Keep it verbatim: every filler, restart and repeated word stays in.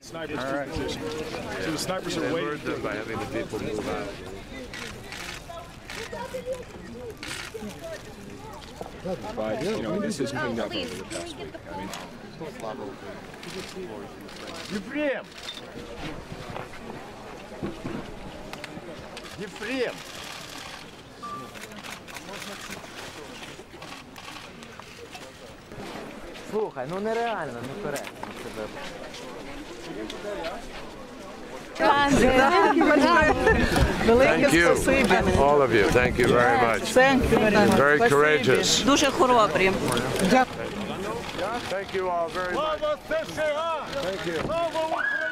Snipers to right. position. So the snipers are waiting them by having the people move out. But, you know, this is cleaned up over the past week. I mean, Ефрем! Ефрем! Слухай, ну нереально, некоректно себе. Thank you, all of you. Thank you very much. Thank you very much. Very courageous. Дуже хоробрі. Thank you all very much. Thank you.